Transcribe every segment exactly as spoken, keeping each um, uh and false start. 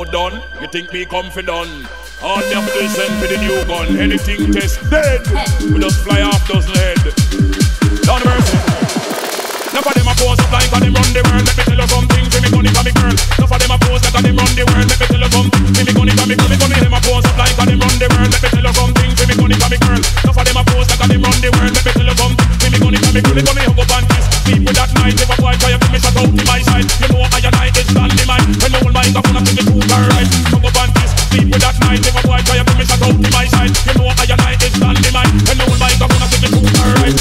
now done. You think me confident? All me have to do is send for the new gun. Anything test dead. We just fly off dozen head. Down the mercy. Enough of them a pose up like a them run the world. Let me tell you something, see me gun it a me girl. Enough of them a pose like a them run the world. Let me tell you something, see me gun it a me girl. Me gun it them a pose up like a them run the world. Let me tell you something, see me gun it a me girl. Enough of them a pose like a them run the world. Let me tell you something, see me gun it a me girl. Me gun it hug up and kiss. Sleep with that night, if a boy try to give me shut out to my side. You know I and I is standing mine. When the whole microphone I take the truth and right. Hug up and kiss. Sleep with that night, if a boy try to give me shut out to my side. You know I and I is standing mine. When the whole microphone I take the truth and right.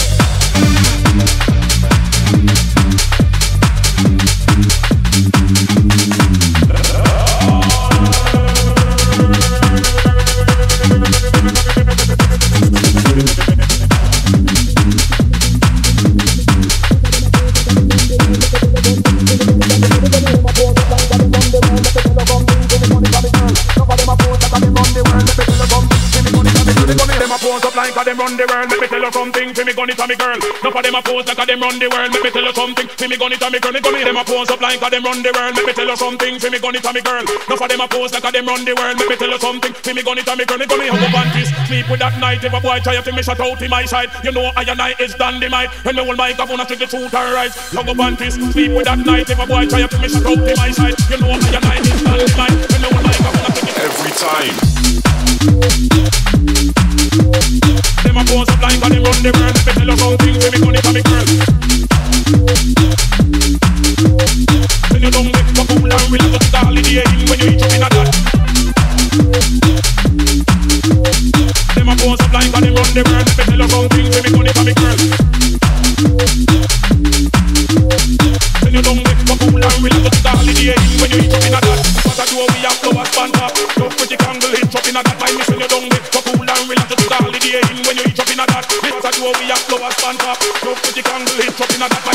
Like a them run the world, let me tell you something. For me gun it a me girl. Enough of them a pose like a them run the world. Let me tell you something. For me gun it a me girl. Me gun me them a pose up like a them run the world. Let me tell you something. For me gun it a me girl. Enough of them a pose like a them run the world. Let me tell you something. For me gun it a me girl. Me gun me hug up and kiss. Sleep with that night. If a boy try to me shut out in my side, you know I and I is dynamite. When me hold microphone I take the truth and right. Hug up and kiss. Sleep with that night. If a boy try to me shut out in my side, you know I and I is dynamite. When me hold microphone I take the every time. Them a pose up like a them run the world. Let me tell you something, say me gun it a me girl. When you don't make for cool and relax, just start holidating when you eat up in a that. Them a pose up like a them run the world. Let me tell you something, say me gun it a me girl. When you don't make for cool and relax, just start holidating when you eat up in a that. What I do we have flowers span up. Love pretty candle hit up in a that. Like me say you don't make for cool and relax, just start holidating when you eat up in a that. Because I do we have flowers span up. Love pretty candle hit up in a that.